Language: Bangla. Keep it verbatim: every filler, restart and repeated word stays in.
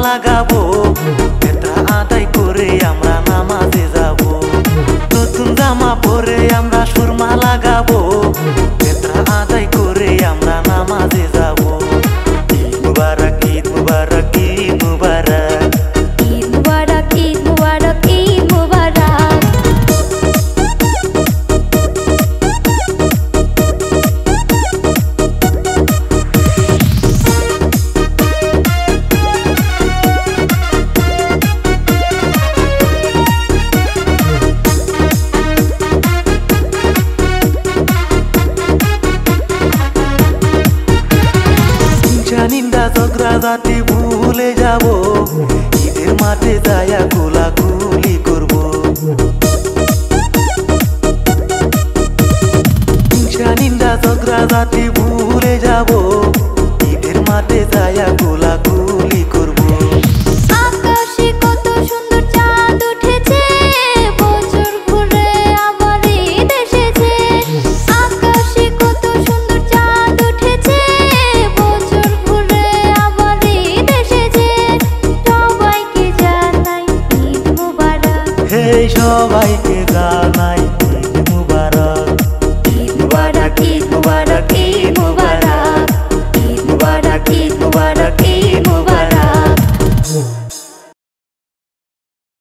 লাগাবো, বেত্রা আদায় করে আমরা নামাজে যাব। নতুন জামা পরে আমরা সুরমা লাগাবো, বেত্রা আদায় করে আমরা নামাজে যাব। ঈদ মুবারক, ঈদ মুবারক, ঈদ মুবারক, ঈদ মুবারক, ঈদ মুবারক, ঈদ মুবারক। নিন্দা ঝগড়া জাতি ভুলে যাব, ঈদের মাঠে যায়া কোলাকুলি করব। হিংসা নিন্দা ঝগড়া জাতি ভুলে যাব, ঈদের মাঠে যায়া কোলাকুলি করব। আকাশে কত সুন্দর চাঁদ উঠেছে, বছর ঘুরে আবার ঈদ এসেছে। আকাশে কত সুন্দর চাঁদ উঠেছে, বছর ঘুরে আবার ঈদ এসেছে। সবাইকে জানাই ঈদ মুবারক, হে সবাইকে জানাই